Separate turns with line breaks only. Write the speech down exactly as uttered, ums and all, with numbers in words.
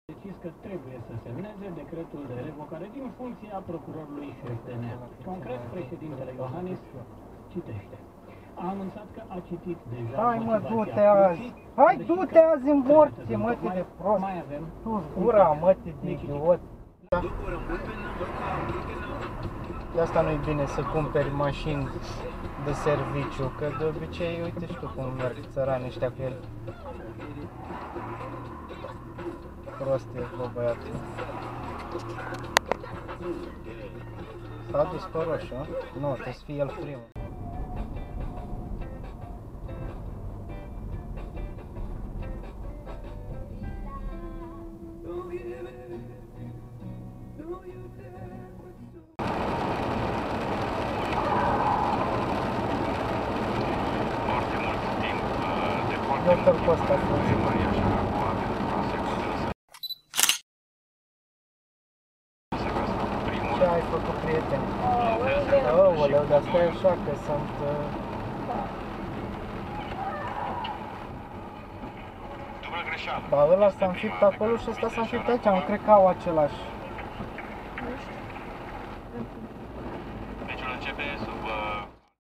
decis că trebuie să semneze decretul de revocare din funcția procurorului șef T N A. Concret, președintele Iohannis citește. A anunțat că a citit deja.
Hai mă, du-te azi! Hai, du-te azi în morție, mătii de prost!
Mai avem
Tu gura, mătii de idiot! Da. De asta nu-i bine să cumperi mașini de serviciu, că de obicei, uite și tu cum merg țărani ăștia cu el. Prost e, bă, băiatul. S-a dus pe roșu, a? Nu, trebuie să fie el primul. Doctor Costa, ce ai făcut, prieteni? Aoleu, dar stai așa că sunt... Dar ăla s-a înfipt acolo și ăsta s-a înfipt aici, nu cred că au același.